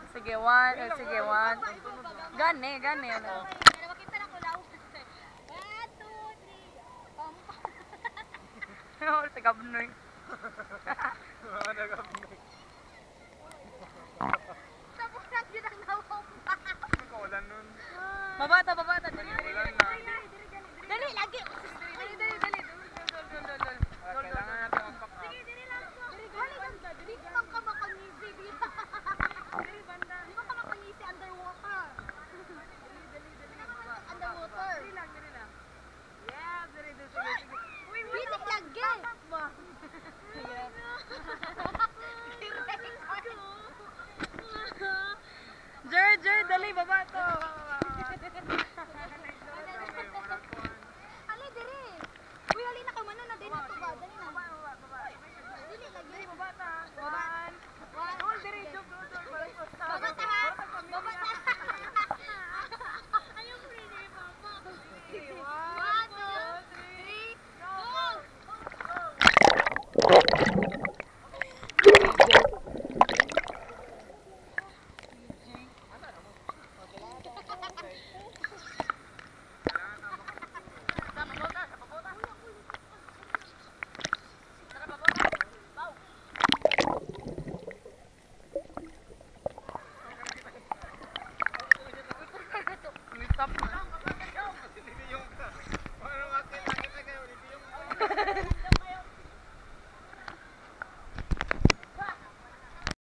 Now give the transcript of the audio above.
Sige, one. Sige, one. Gani, gani. Ano? Makita na ko lang. 1, 2, 3. Oh, sa gabnoy. Tapos lang yun ang nawang pa. Kaulan nun. Babata, babata. Dali, dali, Ulan dali. na. Dali, lagi. Dali, dali, dali. Dol, dol, dol. Kailangan natin magpaka. Sige, dili lang po. Dili man ka makangisi. Dili banda. Di ba ka makangisi underwater? Underwater. Dali lang, dali lang. Yeah, dali, dali, sige, sige. Dili lagi. Jer, Jer, dali, baba to. Ali, diri. Uy, ali na ka man na din ato ba? Dali na. Dili lagi. Baba ta. One. Dol, dali, dol, dol, dol. Baba ta ha. Baba ta. Ayaw ko rin eh, Papa. 1, 2, 3, go!